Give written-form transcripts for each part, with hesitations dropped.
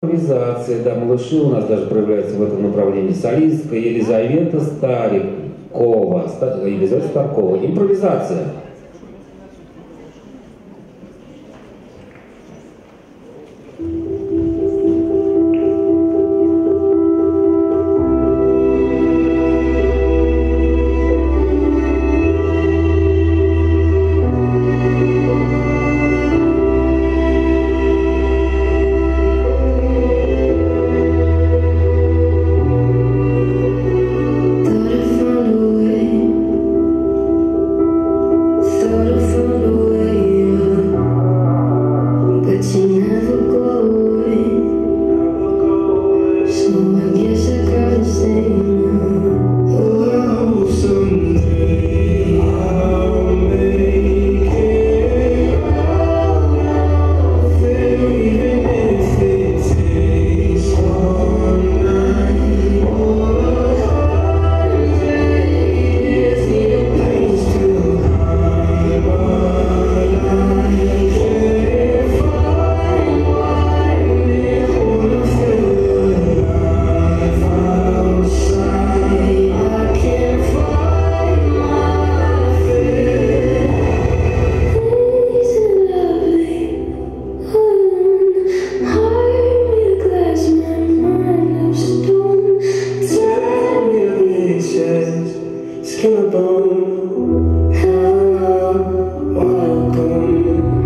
Импровизация, да, малыши у нас даже проявляются в этом направлении. Солистка Елизавета Старикова. Елизавета Старкова. Импровизация. Skin and bone, hello, welcome.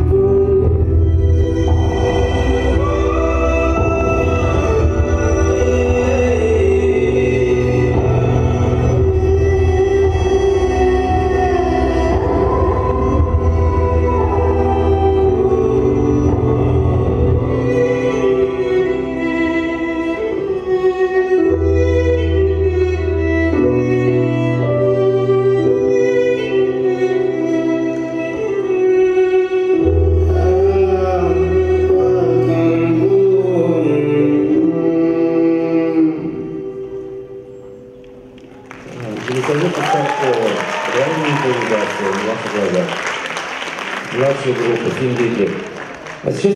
Елизавета Старкова. Реальная импровизация в ваших глазах. Младшая группа, Финдики. А сейчас